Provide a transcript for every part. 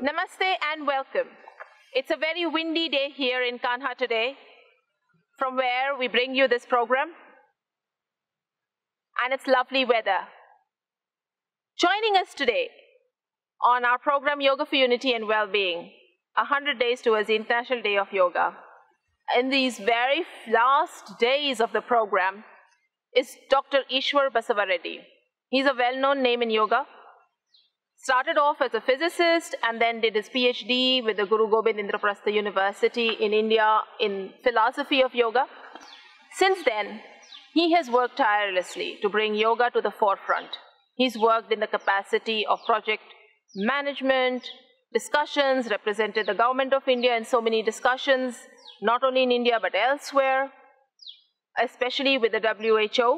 Namaste and welcome. It's a very windy day here in Kanha today, from where we bring you this program, and it's lovely weather. Joining us today on our program Yoga for Unity and Well-Being, 100 days towards the International Day of Yoga, in these very last days of the program, is Dr. Ishwar Basawareddy. He's a well-known name in yoga. Started off as a physicist and then did his PhD with the Guru Gobind Indraprastha University in India in philosophy of yoga. Since then, he has worked tirelessly to bring yoga to the forefront. He's worked in the capacity of project management, discussions, represented the government of India in so many discussions, not only in India but elsewhere, especially with the WHO.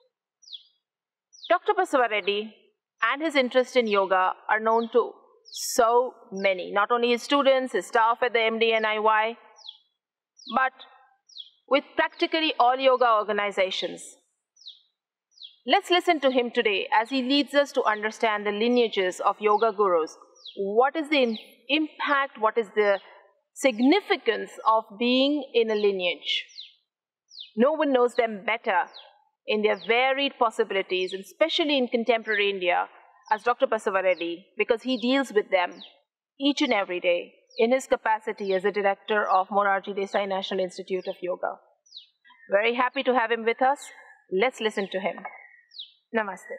Dr. Basawareddy and his interest in yoga are known to so many, not only his students, his staff at the MDNIY, but with practically all yoga organizations. Let's listen to him today as he leads us to understand the lineages of yoga gurus. What is the impact, what is the significance of being in a lineage? No one knows them better in their varied possibilities, and especially in contemporary India, as Dr. Basawareddy, because he deals with them each and every day in his capacity as the director of Morarji Desai National Institute of Yoga. Very happy to have him with us. Let's listen to him. Namaste.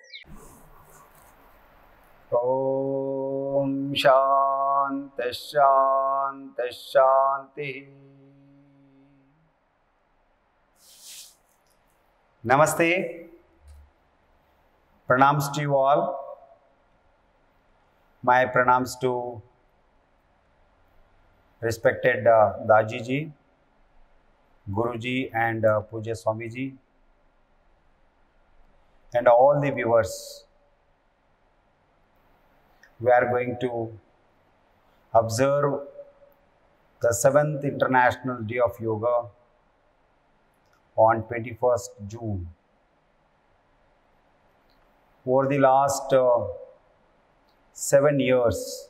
Om Shanti Shanti Shanti. Namaste. Pranams to you all. My pranams to respected Daji ji, Guruji and Puja Swamiji, and all the viewers. We are going to observe the 7th International Day of Yoga on 21st June. Over the last 7 years,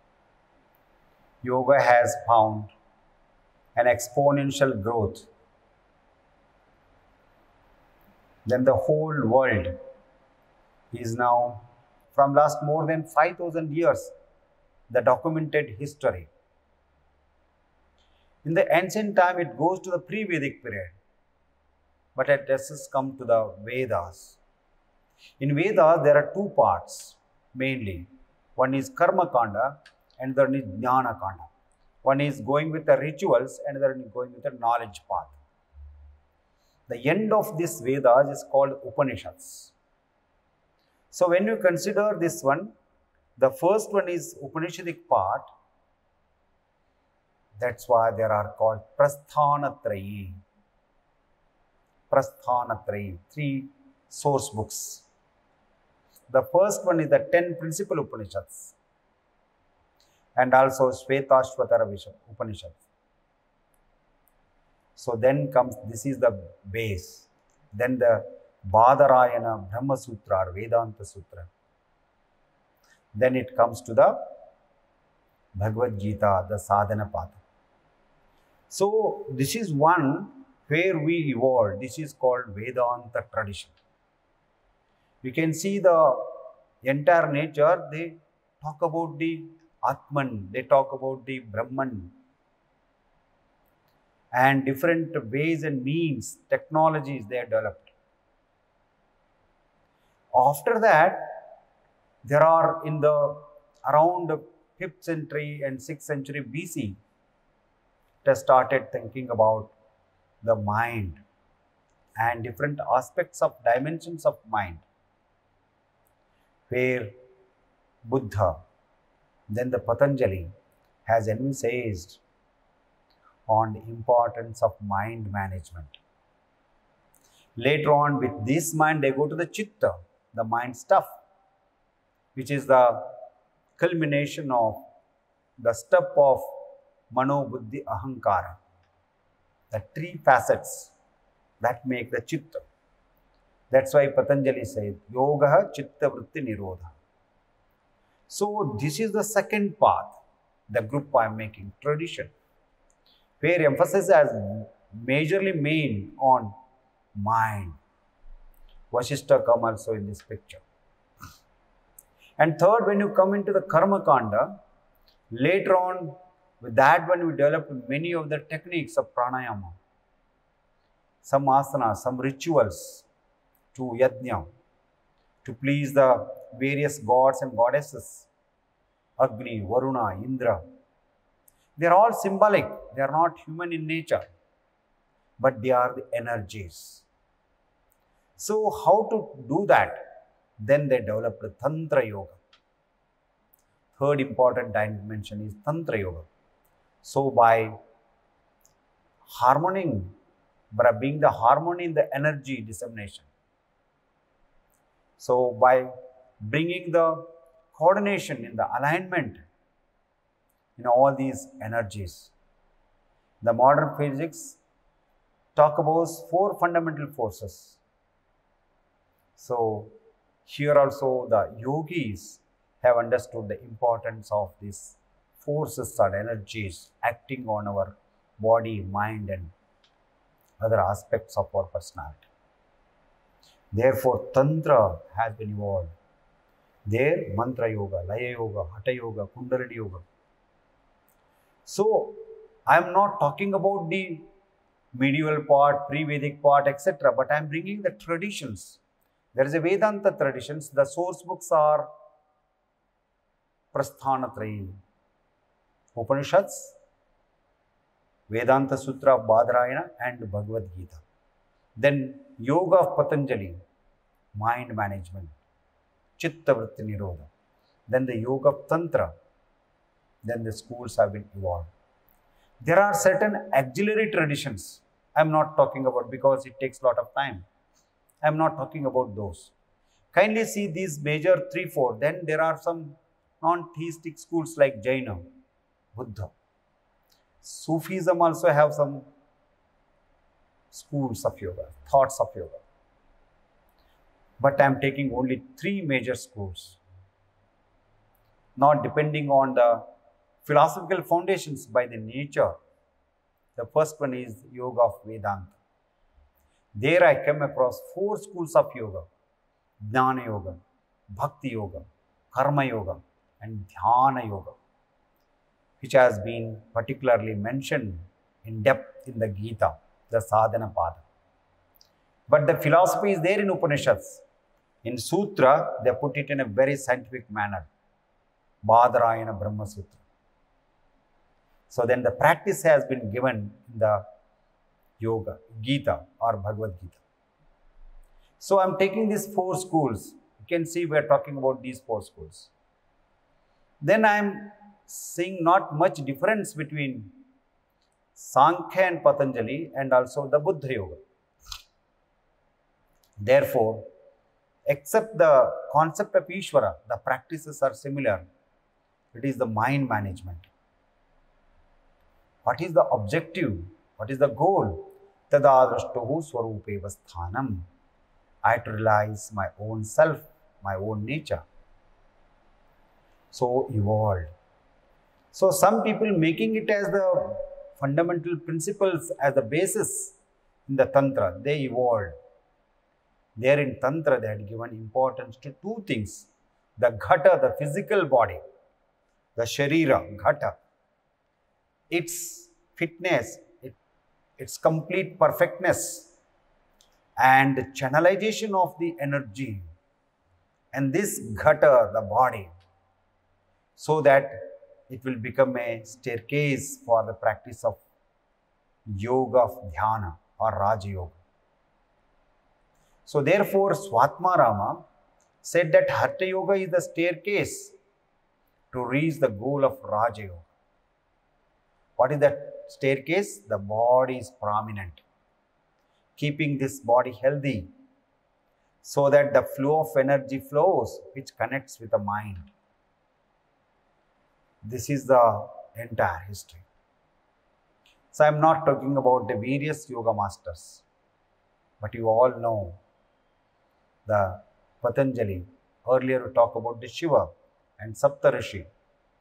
yoga has found an exponential growth. Then the whole world is now, from last more than 5,000 years, the documented history. In the ancient time, it goes to the pre-Vedic period, but it has come to the Vedas. In Vedas, there are two parts mainly. One is Karma Kanda and the other is Jnana Kanda. One is going with the rituals and the other is going with the knowledge path. The end of this Vedas is called Upanishads. So when you consider this one, the first one is Upanishadic part. That's why they are called Prasthanatrayi. Prasthanatrayi, 3 source books. The first one is the 10 principal Upanishads and also Shvetashvatara Upanishad. So then comes, this is the base. Then the Badarayana Brahma Sutra or Vedanta Sutra. Then it comes to the Bhagavad Gita, the Sadhana Path. So this is one where we evolved. This is called Vedanta tradition. You can see the entire nature, they talk about the Atman, they talk about the Brahman, and different ways and means, technologies they have developed. After that, there are in the around 5th century and 6th century BC, they started thinking about the mind and different aspects of dimensions of mind, where Buddha, then the Patanjali has emphasized on the importance of mind management. Later on, with this mind, they go to the Chitta, the mind stuff, which is the culmination of the step of Mano, Buddhi, Ahankara. The 3 facets that make the Chitta. That's why Patanjali said, Yoga Chitta Vritti Nirodha. So this is the second path. the group I am making, tradition, where emphasis has majorly made on mind. Vasishtha come also in this picture. And third, when you come into the Karma Kanda, later on, with that one we developed many of the techniques of pranayama, some asanas, some rituals to yajna, to please the various gods and goddesses, Agni, Varuna, Indra. They are all symbolic, they are not human in nature, but they are the energies. So how to do that? Then they developed Tantra Yoga. Third important dimension is Tantra Yoga. So by harmonying, by being the harmony in the energy dissemination, so by bringing the coordination in the alignment in all these energies, the modern physics talk about 4 fundamental forces. So here also the yogis have understood the importance of these forces and energies acting on our body, mind and other aspects of our personality. Therefore, Tantra has been evolved. There, Mantra Yoga, Laya Yoga, Hatha Yoga, Kundalini Yoga. So, I am not talking about the medieval part, pre-Vedic part, etc. But I am bringing the traditions. There is a Vedanta traditions. The source books are Prasthanatrayi, Upanishads, Vedanta Sutra of Badarayana and Bhagavad Gita. Then Yoga of Patanjali, mind management, Chitta Vritti Nirodha. Then the Yoga of Tantra. Then the schools have been evolved. There are certain auxiliary traditions. I am not talking about because it takes a lot of time. I am not talking about those. Kindly see these major 3-4. Then there are some non-theistic schools like Jaina, Buddha. Sufism also have some schools of yoga, thoughts of yoga. But I am taking only 3 major schools, not depending on the philosophical foundations by the nature. The first one is Yoga of Vedanta. There I came across 4 schools of yoga: Jnana Yoga, Bhakti Yoga, Karma Yoga and Dhyana Yoga, which has been particularly mentioned in depth in the Gita, the Sadhana Pada. But the philosophy is there in Upanishads. In Sutra, they put it in a very scientific manner. Badarayana Brahma Sutra. So then the practice has been given in the Yoga, Gita or Bhagavad Gita. So I am taking these 4 schools. You can see we are talking about these 4 schools. Then I am seeing not much difference between Sankhya and Patanjali and also the Buddha Yoga. Therefore, except the concept of Ishvara, the practices are similar. It is the mind management. What is the objective? What is the goal? Tadadrashtohu swarupeva sthanam. I have to realize my own self, my own nature. So evolved. So some people making it as the fundamental principles, as the basis in the Tantra, they evolved. There in Tantra, they had given importance to 2 things. The Ghata, the physical body, the Sharira, Ghata, its fitness, its complete perfectness and channelization of the energy. And this Ghata, the body, so that it will become a staircase for the practice of Yoga of Dhyana or Raja Yoga. So therefore, Swatmarama said that Hatha Yoga is the staircase to reach the goal of Raja Yoga. What is that staircase? The body is prominent. Keeping this body healthy so that the flow of energy flows which connects with the mind. This is the entire history. So I am not talking about the various yoga masters, but you all know the Patanjali. Earlier we talked about the Shiva and Saptarishi.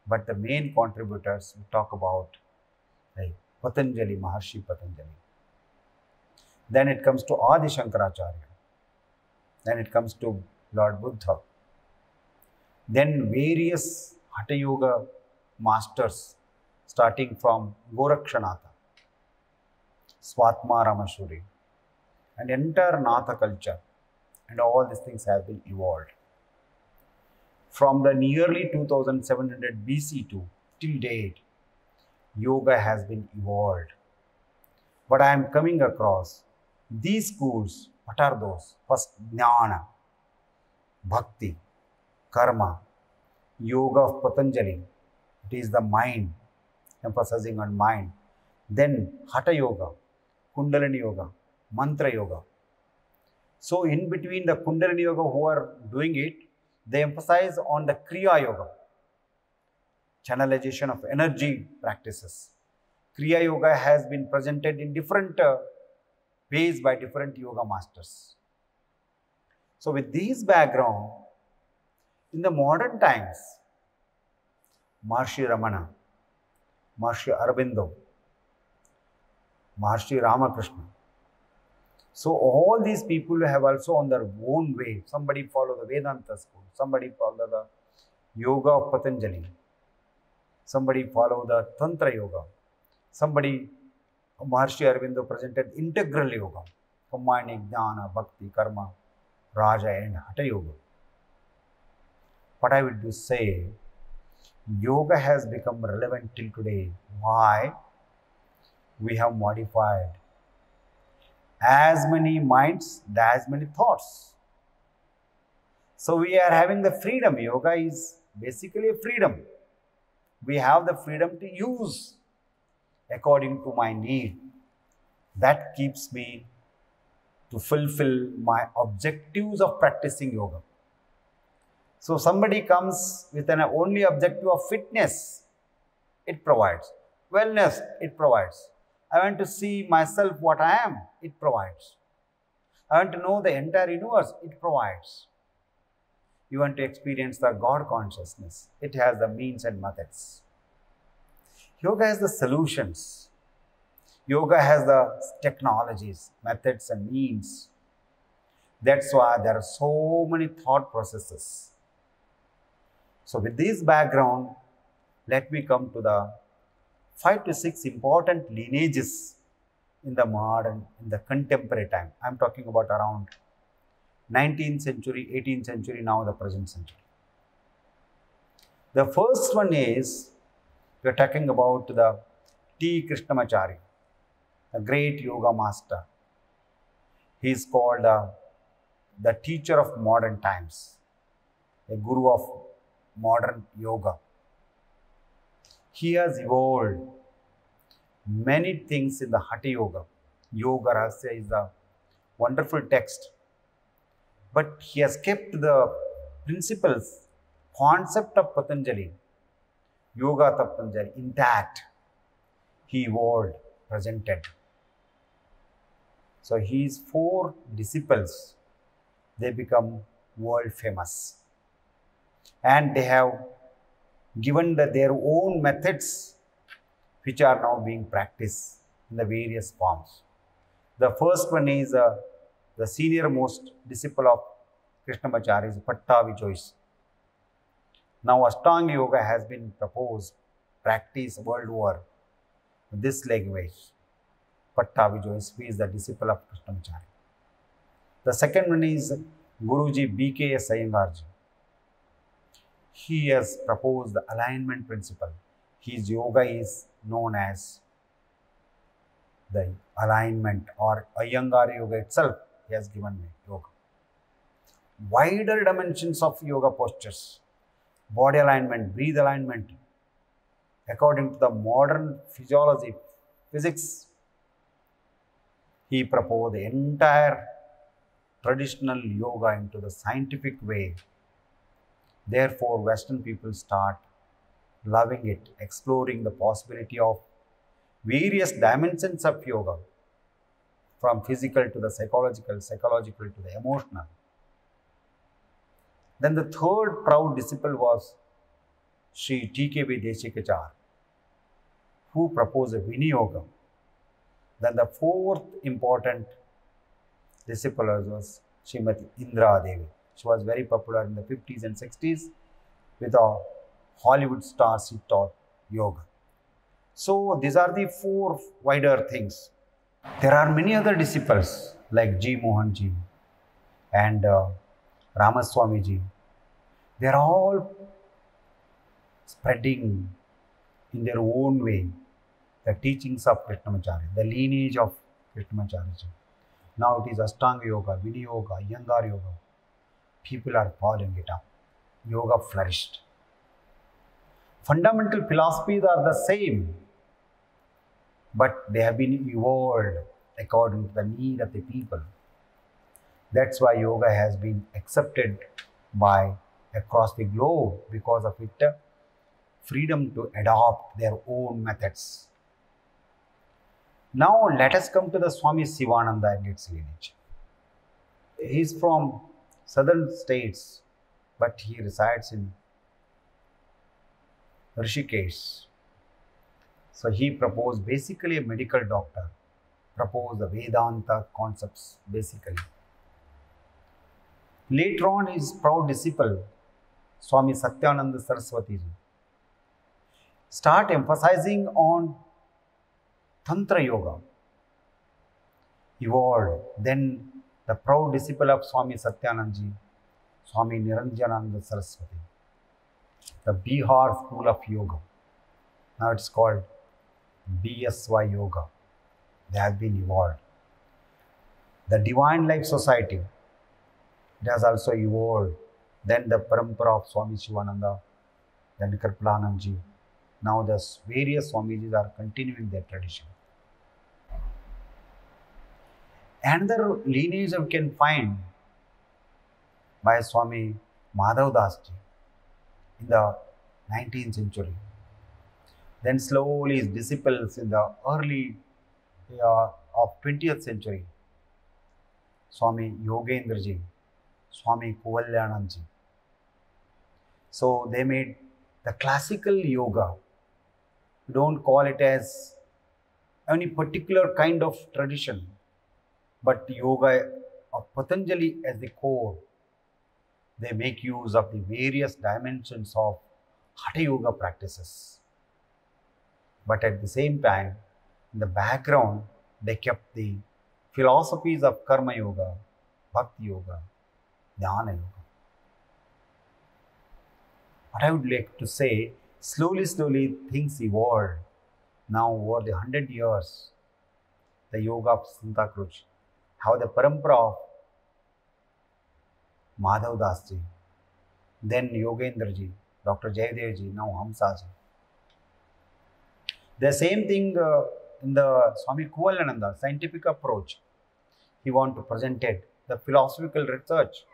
But the main contributors we talk about, like Patanjali, Maharshi Patanjali. Then it comes to Adi Shankaracharya. Then it comes to Lord Buddha. Then various Hatha Yoga masters, starting from Gorakshanatha, Swatma Ramashuri, and entire Natha culture, and all these things have been evolved. From the nearly 2700 BC to till date, yoga has been evolved. But I am coming across these schools. What are those? First, Jnana, Bhakti, Karma, Yoga of Patanjali. It is the mind, emphasizing on mind. Then Hatha Yoga, Kundalini Yoga, Mantra Yoga. So in between the Kundalini Yoga who are doing it, they emphasize on the Kriya Yoga, channelization of energy practices. Kriya Yoga has been presented in different ways by different yoga masters. So with this background, in the modern times, Maharshi Ramana, Maharshi Aurobindo, Maharshi Ramakrishna. So all these people have also on their own way. Somebody follow the Vedanta school, somebody follow the Yoga of Patanjali, somebody follow the Tantra Yoga, somebody, Maharshi Aurobindo presented integral yoga, combining Jnana, Bhakti, Karma, Raja and Hatha Yoga. What I would say, yoga has become relevant till today. Why? We have modified as many minds, as many thoughts. So we are having the freedom. Yoga is basically a freedom. We have the freedom to use according to my need. That keeps me to fulfill my objectives of practicing yoga. So somebody comes with an only objective of fitness, it provides. Wellness, it provides. I want to see myself what I am, it provides. I want to know the entire universe, it provides. You want to experience the God consciousness, it has the means and methods. Yoga has the solutions. Yoga has the technologies, methods and means. That's why there are so many thought processes. So with this background, let me come to the 5 to 6 important lineages in the modern, in the contemporary time. I'm talking about around 19th century, 18th century, now the present century. The first one is, we are talking about the T. Krishnamacharya, a great yoga master. He is called the teacher of modern times, a guru of modern yoga. He has evolved many things in the Hatha Yoga. Yoga Rahasya is a wonderful text. But he has kept the principles, concept of Patanjali, Yoga of Patanjali intact. He evolved, presented. So his 4 disciples, they become world famous. And they have given their own methods which are now being practiced in the various forms. The first one is the senior most disciple of Krishnamacharya is Pattavi. Now Ashtanga Yoga has been proposed, practiced world over this language. Pattavi, who is the disciple of Krishnamacharya. The second one is Guruji B.K.S. Iyengarji. He has proposed the alignment principle. His yoga is known as the alignment, or Iyengar Yoga itself. He has given me yoga. Wider dimensions of yoga postures, body alignment, breath alignment, according to the modern physiology, physics. He proposed the entire traditional yoga into the scientific way. Therefore, Western people start loving it, exploring the possibility of various dimensions of yoga, from physical to the psychological, psychological to the emotional. Then the third proud disciple was Sri T.K.B. Desikachar, who proposed Viniyoga. Then the fourth important disciple was Srimati Indra Devi. She was very popular in the 50s and 60s with a Hollywood star. She taught yoga. So these are the four wider things. There are many other disciples like G. Mohan Ji and Ramaswamy Ji. They are all spreading in their own way the teachings of Krishnamacharya, the lineage of Krishnamacharya Ji. Now it is Ashtanga Yoga, Viniyoga, Iyengar Yoga. People are following it up. Yoga flourished. Fundamental philosophies are the same, but they have been evolved according to the need of the people. That's why yoga has been accepted by across the globe, because of its freedom to adopt their own methods. Now let us come to the Swami Sivananda and its lineage. He is from southern states, but he resides in Rishikesh. So he proposed, basically a medical doctor, proposed the Vedanta concepts basically. Later on, his proud disciple, Swami Satyananda Saraswati Ji, start emphasizing on Tantra Yoga. Evolved. Then the proud disciple of Swami Satyananda Ji, Swami Niranjananda Saraswati, the Bihar School of Yoga. Now it's called BSY Yoga. They have been evolved. The Divine Life Society, it has also evolved. Then the Parampara of Swami Shivananda, then Kripalanand Ji. Now the various Swamijis are continuing their tradition. Another lineage we can find by Swami Madhav Das Ji in the 19th century. Then slowly his disciples in the early of 20th century, Swami Yogendra Ji, Swami Kuvalyanand Ji. So they made the classical yoga. We don't call it as any particular kind of tradition, but yoga of Patanjali as the core. They make use of the various dimensions of Hatha Yoga practices. But at the same time, in the background, they kept the philosophies of Karma Yoga, Bhakti Yoga, Dhyana Yoga. What I would like to say, slowly things evolved. Now over the 100 years, the yoga of Santa Cruz, how the parampara of Madhav Das Ji, then Yogendra Ji, Dr. Jayadev Ji, now Hamsa Ji. The same thing in the Swami Kuvalananda scientific approach. He wanted to present it, the philosophical research.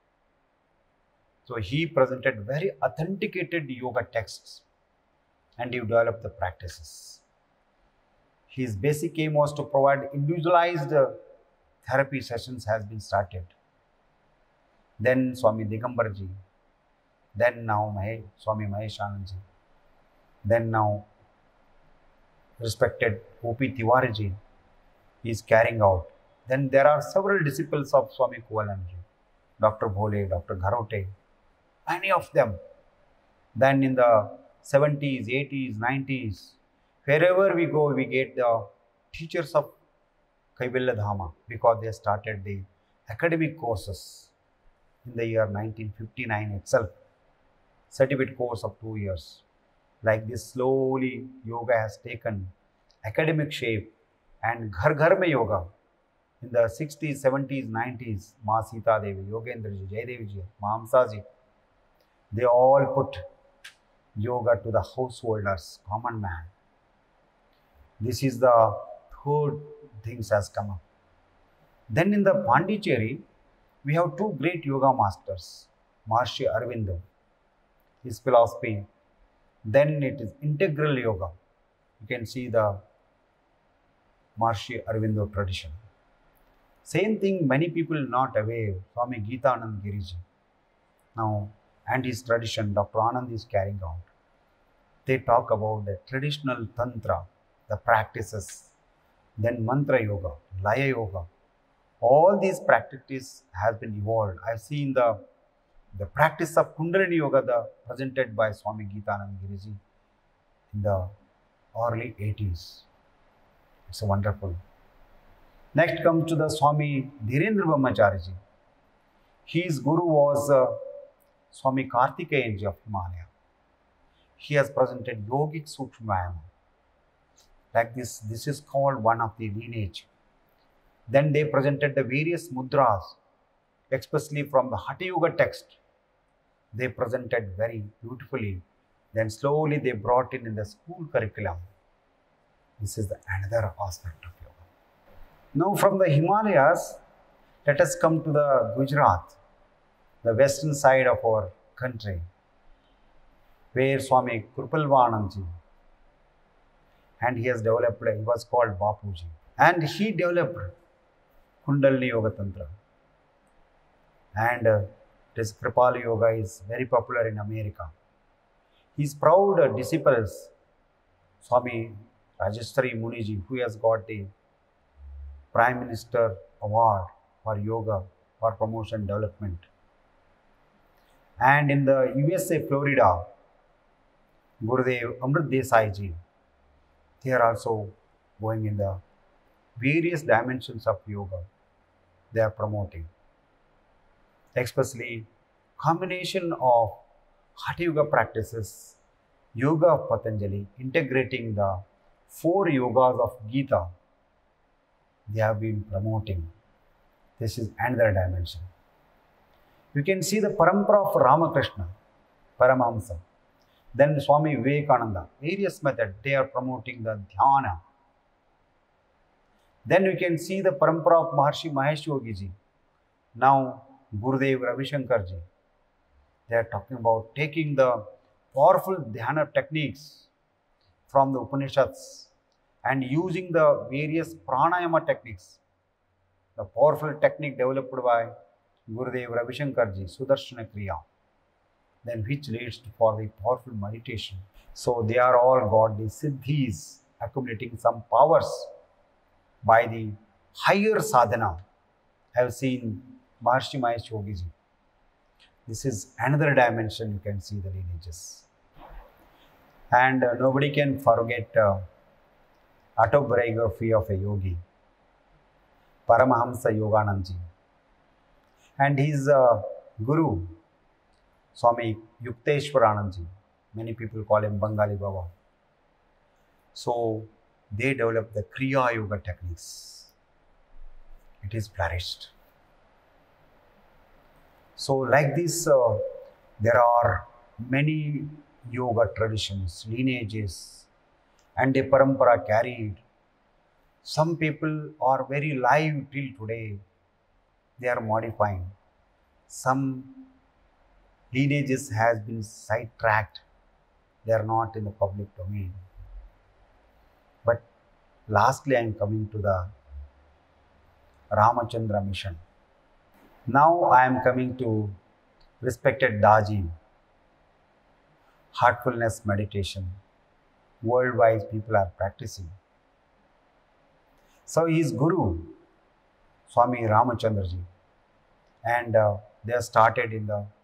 So he presented very authenticated yoga texts and he developed the practices. His basic aim was to provide individualized therapy sessions has been started. Then Swami Digambar Ji, then now Swami Maheshanand Ji, then now respected O.P. Tiwari Ji is carrying out. Then there are several disciples of Swami Kuvalanand Ji, Dr. Bhole, Dr. Gharote, many of them. Then in the 70s, 80s, 90s, wherever we go, we get the teachers of Kaivalya Dhama because they started the academic courses in the year 1959 itself, certificate course of 2 years. Like this, slowly yoga has taken academic shape, and Ghar Ghar Mein Yoga in the 60s, 70s, 90s, Ma Sita Devi, Yogendra Ji, Jayadev Ji, Ma Hamsa Ji, they all put yoga to the householders, common man. This is the third things has come up. Then in the Pondicherry, we have two great yoga masters, Maharishi Aurobindo, his philosophy. Then it is integral yoga. You can see the Maharishi Aurobindo tradition. Same thing, many people not aware, Swami Geetanand Giriji. Now, and his tradition, Dr. Anand is carrying out. They talk about the traditional tantra, the practices, then mantra yoga, laya yoga. All these practices has been evolved. I've seen the practice of Kundalini Yoga presented by Swami Geetanand Giriji in the early 80s. It's a wonderful. Next comes to the Swami Dhirendra Brahmacharya. His guru was Swami Karthikeyan of Himalaya. He has presented Yogic Sukshmayama. Like this is called one of the lineage. Then they presented the various mudras, especially from the Hatha Yoga text. They presented very beautifully. Then slowly they brought in the school curriculum. This is another aspect of yoga. Now from the Himalayas, let us come to the Gujarat, the western side of our country, where Swami Krupalvanandji, and he has developed, he was called Bapuji, and he developed Kundalini Yoga Tantra. And this Kripala Yoga is very popular in America. His proud disciples, Swami Rajeshwari Muniji, who has got the Prime Minister Award for Yoga for Promotion Development. And in the USA, Florida, Gurudev Amrit Desai ji, they are also going in the various dimensions of yoga. They are promoting, especially combination of Hatha Yoga practices, Yoga of Patanjali, integrating the 4 yogas of Gita. They have been promoting. This is another dimension. You can see the parampara of Ramakrishna, Paramahamsa. Then Swami Vivekananda, various methods, they are promoting the dhyana. Then you can see the parampara of Maharshi Mahesh Yogi ji. Now Gurudev Ravi Shankar ji. They are talking about taking the powerful dhyana techniques from the Upanishads and using the various pranayama techniques. The powerful technique developed by Gurudev Ravi Shankar ji, Sudarshana Kriya, then which leads for the powerful meditation. So they are all got the siddhis, accumulating some powers by the higher sadhana. I have seen Maharshi Mahesh Yogi ji. This is another dimension, you can see the lineages. And nobody can forget autobiography of a yogi, Paramahamsa Yoganandji. And his guru, Swami Yukteswaranandji. Many people call him Bengali Baba. So they developed the Kriya Yoga techniques. It is flourished. So like this, there are many yoga traditions, lineages, and a parampara carried. Some people are very live till today. They are modifying. Some lineages has been sidetracked. They are not in the public domain. But lastly, I am coming to the Ramachandra mission. Now I am coming to respected Daji, heartfulness meditation. Worldwide people are practicing. So his guru, Swami Ramachandraji, and they started in the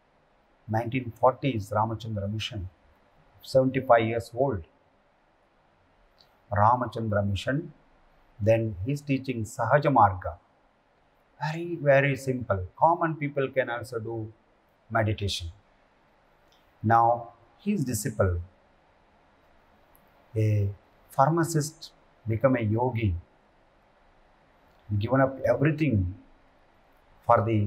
1940s Ramachandra mission, 75 years old. Ramachandra mission, then he's teaching Sahaja Marga. Very, very simple. Common people can also do meditation. Now, his disciple, a pharmacist, become a yogi, given up everything for the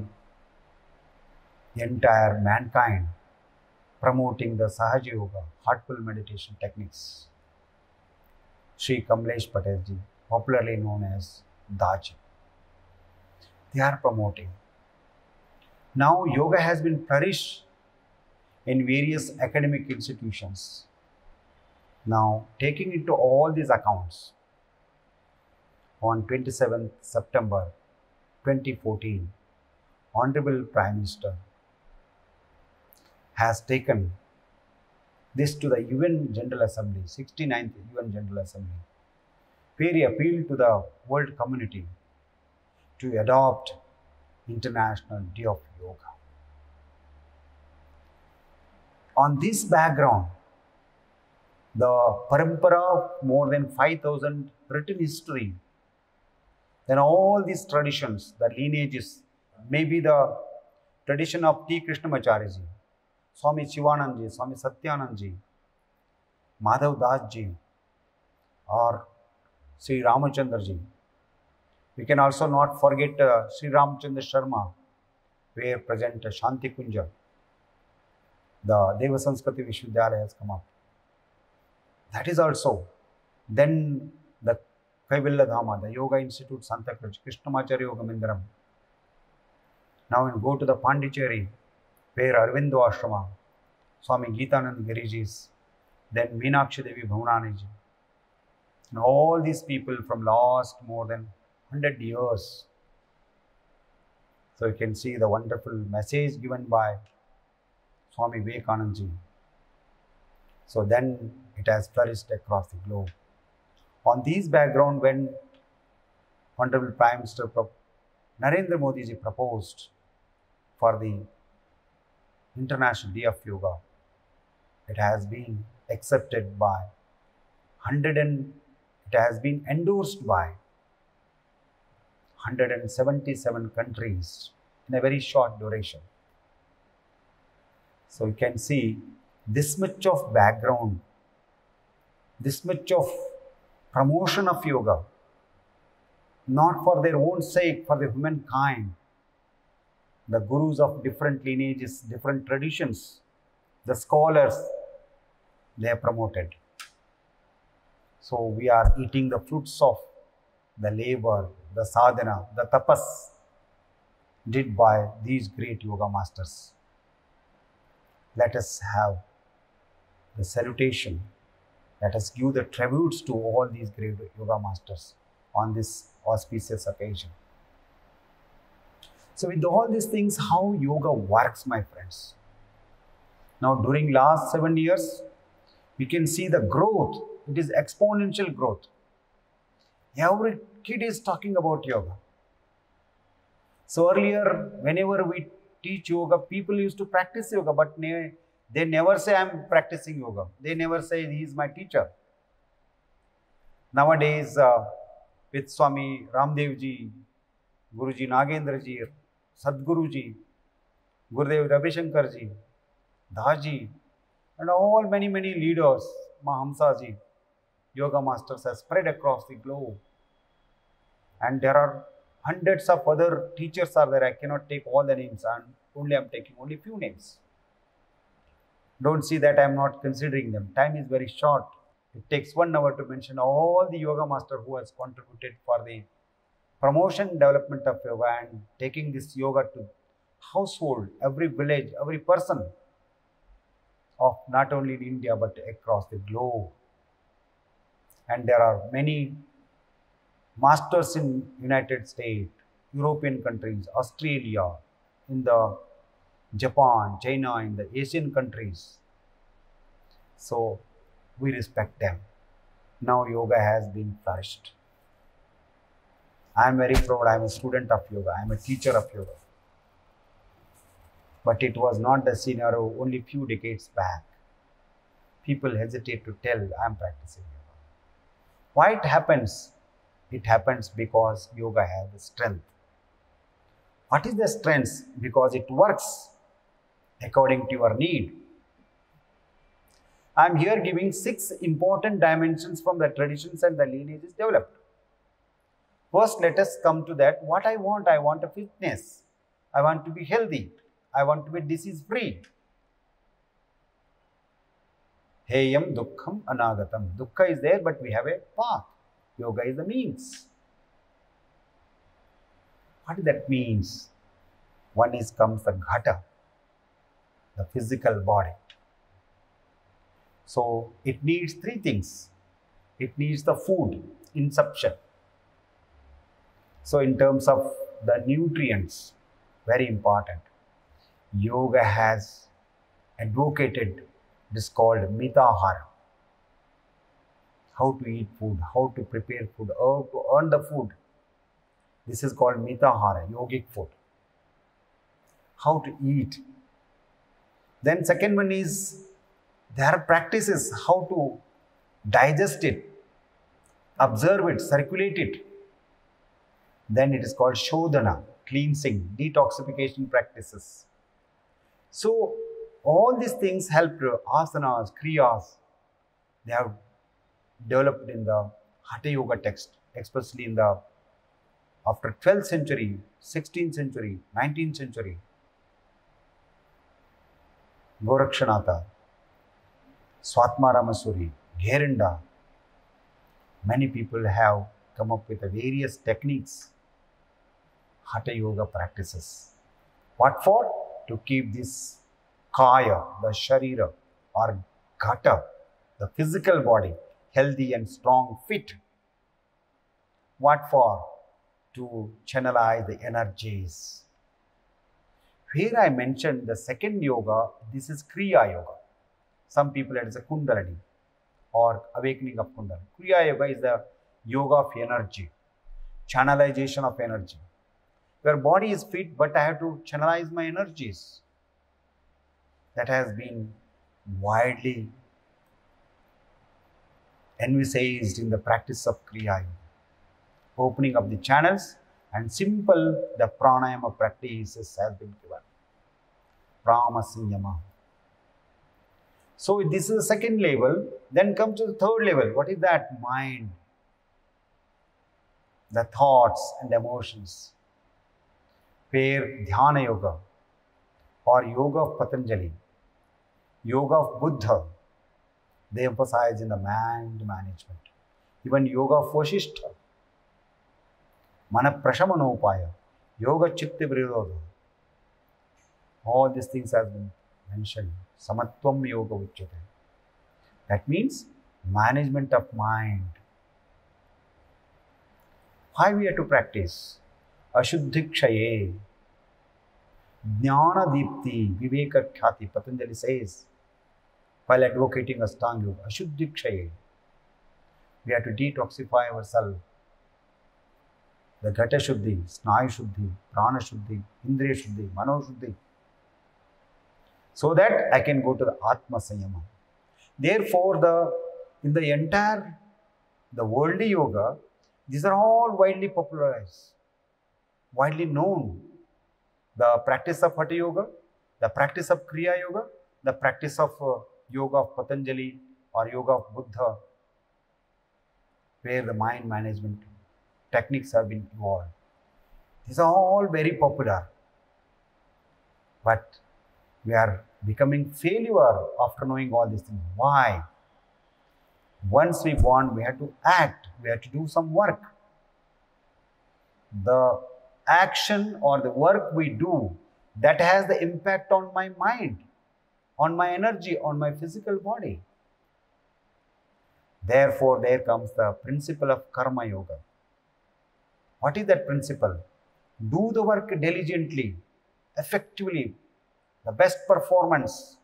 entire mankind, promoting the Sahaja Yoga, heartful meditation techniques. Sri Kamlesh Patelji, popularly known as Daji. They are promoting. Now yoga has been flourished in various academic institutions. Now taking into all these accounts, on 27th September 2014, Honorable Prime Minister has taken this to the UN General Assembly, 69th UN General Assembly, where he appealed to the world community to adopt International Day of Yoga. On this background, the parampara of more than 5,000 written history, then all these traditions, the lineages, maybe the tradition of T. Krishnamacharya ji, Swami Shivanand ji, Swami Satyanand ji, Madhav Das ji, or Sri Ramachandra ji. We can also not forget Sri Ramchandra Sharma, where present Shanti Kunja, the Deva Sanskriti Vishwavidyalaya has come up. That is also. Then the Kaivalya Dhama, the Yoga Institute, Santakraj, Krishnamacharya Yoga Mandiram. Now we go to the Pondicherry, where Arvindo Ashrama, Swami Geetanand Giriji's, then Meenakshi Devi Bhavanani ji. And all these people from last more than 100 years. So you can see the wonderful message given by Swami Vivekananda ji. So then it has flourished across the globe. On this background, when Honorable Prime Minister Narendra Modi ji proposed for the International Day of Yoga, it has been accepted by it has been endorsed by 177 countries in a very short duration. So you can see this much of background, this much of promotion of yoga, not for their own sake, for the humankind. The gurus of different lineages, different traditions, the scholars, they are promoted. So we are eating the fruits of the labor, the sadhana, the tapas did by these great yoga masters. Let us have the salutation. Let us give the tributes to all these great yoga masters on this auspicious occasion. So with all these things, how yoga works, my friends. Now during last 7 years, we can see the growth. It is exponential growth. Every kid is talking about yoga. So earlier, whenever we teach yoga, people used to practice yoga, but they never say, I'm practicing yoga. They never say, he is my teacher. Nowadays, with Swami Ramdev ji, Guruji Nagendra ji, Sadguru ji, Gurudev Ravi Shankar ji, Daji, and all many leaders, Mahamsa ji, yoga masters have spread across the globe. And there are hundreds of other teachers are there. I cannot take all the names, and I'm taking only few names. Don't see that I am not considering them. Time is very short. It takes 1 hour to mention all the yoga master who has contributed for the promotion and development of yoga and taking this yoga to household, every village, every person of not only in India but across the globe. And there are many masters in United States, European countries, Australia, in the Japan, China, in the Asian countries. So we respect them. Now yoga has been flourished. I am very proud. I am a student of yoga. I am a teacher of yoga. But it was not the scenario only few decades back. People hesitate to tell I am practicing yoga. Why it happens? It happens because yoga has the strength. What is the strength? Because it works according to your need. I am here giving 6 important dimensions from the traditions and the lineages developed. First, let us come to that. What I want a fitness. I want to be healthy. I want to be disease free. Heyam dukkham anagatam. Dukkha is there, but we have a path. Yoga is the means. What does that means? One is comes the ghata, the physical body. So it needs 3 things. It needs the food, insufficient. So in terms of the nutrients, very important. Yoga has advocated It is called mitahara. How to eat food, how to prepare food, how to earn the food. This is called mitahara, yogic food. How to eat. Then second one is, there are practices how to digest it, observe it, circulate it. Then it is called shodhana, cleansing, detoxification practices. So all these things help asanas, kriyas. They have developed in the Hatha Yoga text, especially in the after 12th century, 16th century, 19th century. Gorakshanatha, Swatma Ramasuri, Gerinda, many people have come up with various techniques, Hatha Yoga practices. What for? To keep this kaya, the sharira or ghata, the physical body, healthy and strong, fit. What for? To channelize the energies. Here I mentioned the second yoga, this is Kriya Yoga. Some people it is a Kundalini or awakening of Kundalini. Kriya Yoga is the yoga of energy, channelization of energy. Your body is fit, but I have to channelize my energies. That has been widely envisaged in the practice of Kriya Yoga. Opening of the channels and simple the pranayama practices have been given. Pramasiyama. So this is the second level. Then comes to the third level. What is that? Mind. The thoughts and emotions. Where Dhyana Yoga or Yoga of Patanjali, Yoga of Buddha, they emphasize in the mind management. Even Yoga of Vasishtha, Mana Prashamanopaya, Yoga Chitta Virodha. All these things have been mentioned. Samatvam Yoga Uchyate. That means management of mind. Why we have to practice? Ashuddhikshaye, Jnana Deepti, Viveka Khyati, Patanjali says, while advocating Ashtanga Yoga, Ashuddhikshaye. We have to detoxify ourselves. The Ghata Shuddhi, Snayu Shuddhi, Prana Shuddhi, Indriya Shuddhi, Mano Shuddhi. So that I can go to the Atma Sanyama. Therefore, in the entire, the worldly yoga, these are all widely popularized, widely known. The practice of Hatha Yoga, the practice of Kriya Yoga, the practice of Yoga of Patanjali or Yoga of Buddha, where the mind management techniques have been evolved. These are all very popular. But we are becoming failure after knowing all these things. Why? Once we want, we have to act. We have to do some work. The action or the work we do, that has the impact on my mind, on my energy, on my physical body. Therefore, there comes the principle of Karma Yoga. What is that principle? Do the work diligently, effectively, the best performance.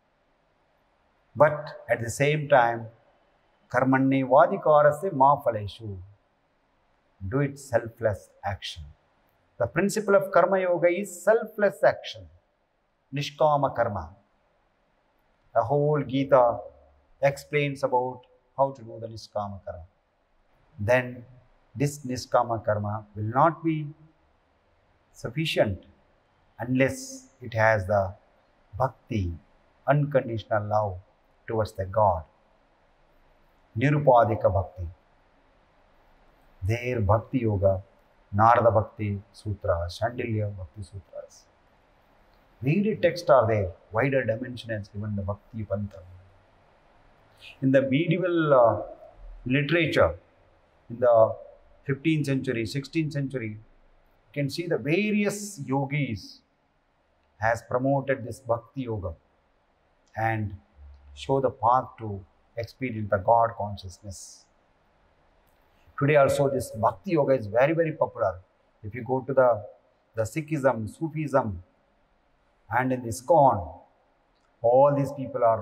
But at the same time, Karmanne Vadikarasya Ma Phaleshu. Do it selfless action. The principle of Karma Yoga is selfless action. Nishkama Karma. The whole Gita explains about how to do the Nishkama Karma. Then this Nishkama Karma will not be sufficient unless it has the bhakti, unconditional love towards the God. Nirupadika Bhakti. There Bhakti Yoga, Narada Bhakti Sutra, Shandilya Bhakti Sutras. Various texts are there, wider dimension has given the Bhakti Pantha. In the medieval literature, in the 15th century, 16th century, you can see the various yogis has promoted this Bhakti Yoga and show the path to experience the God consciousness. Today also this Bhakti Yoga is very, very popular. If you go to the Sikhism, Sufism and in ISKCON, all these people are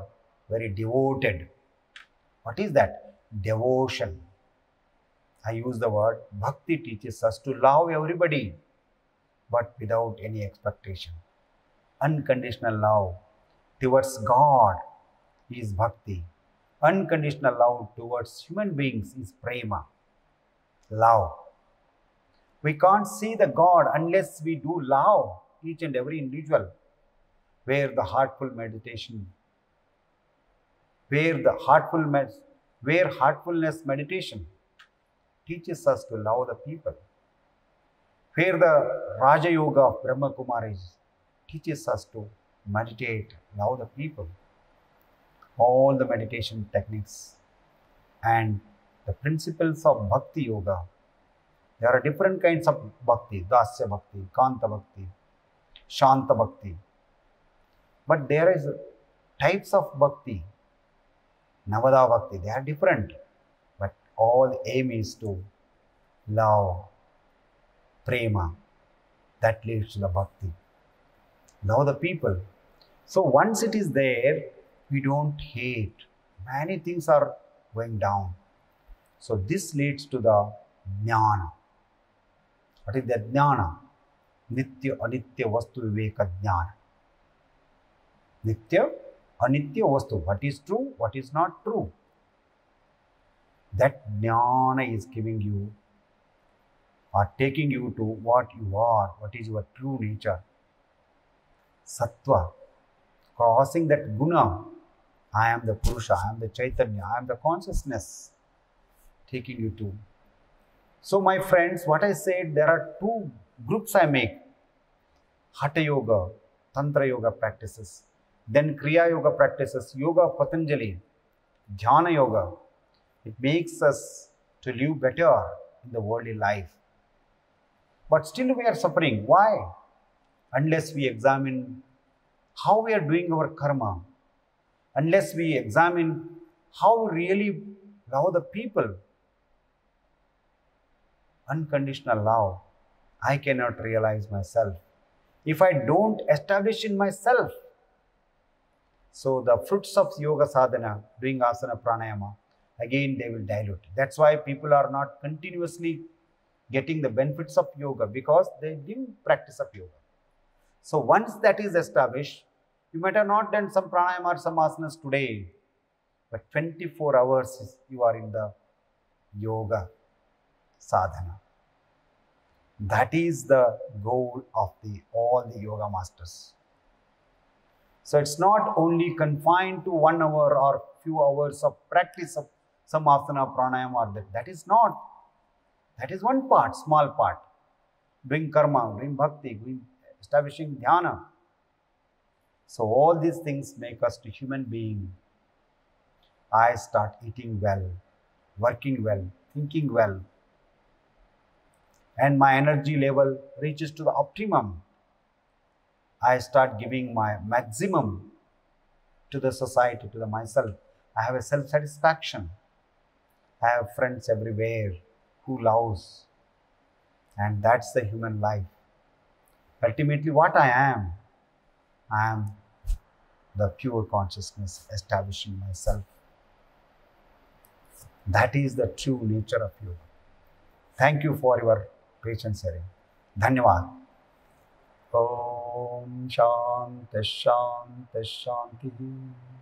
very devoted. What is that? Devotion. I use the word. Bhakti teaches us to love everybody, but without any expectation. Unconditional love towards God is bhakti. Unconditional love towards human beings is prema, love. We can't see the God unless we do love each and every individual. Where the heartful meditation, where heartfulness meditation teaches us to love the people. Where the Raja Yoga of Brahma Kumaris teaches us to meditate, love the people. All the meditation techniques and the principles of Bhakti Yoga. There are different kinds of Bhakti, Dasya Bhakti, Kanta Bhakti, Shanta Bhakti. But there is types of Bhakti, Navada Bhakti, they are different. But all the aim is to love, prema, that leads to the Bhakti. Love the people. So once it is there, we don't hate. Many things are going down. So this leads to the Jnana. What is the Jnana? Nitya Anitya Vastu Viveka Jnana. Nitya Anitya Vastu. What is true? What is not true? That Jnana is giving you or taking you to what you are, what is your true nature. Sattva. Crossing that guna. I am the Purusha, I am the Chaitanya, I am the consciousness, taking you to. So my friends, what I said, there are two groups I make. Hatha Yoga, Tantra Yoga practices, then Kriya Yoga practices, Yoga of Patanjali, Dhyana Yoga. It makes us to live better in the worldly life. But still we are suffering. Why? Unless we examine how we are doing our karma, unless we examine how we really love the people. Unconditional love, I cannot realize myself if I don't establish in myself. So the fruits of yoga sadhana, doing asana pranayama, again they will dilute. That's why people are not continuously getting the benefits of yoga, because they didn't practice of yoga. So once that is established, you might have not done some pranayama or some asanas today, but 24 hours you are in the yoga sadhana. That is the goal of all the yoga masters. So it's not only confined to 1 hour or few hours of practice of some asana, pranayama or that. That is not. That is one part, small part. Doing karma, doing bhakti, establishing dhyana. So all these things make us to human being. I start eating well, working well, thinking well, and my energy level reaches to the optimum. I start giving my maximum to the society, to the myself. I have a self-satisfaction. I have friends everywhere who loves, and that's the human life. Ultimately, what I am the pure consciousness establishing myself. That is the true nature of yoga. Thank you for your patience hearing. Dhanyavad. Om Shanti Shanti Shanti.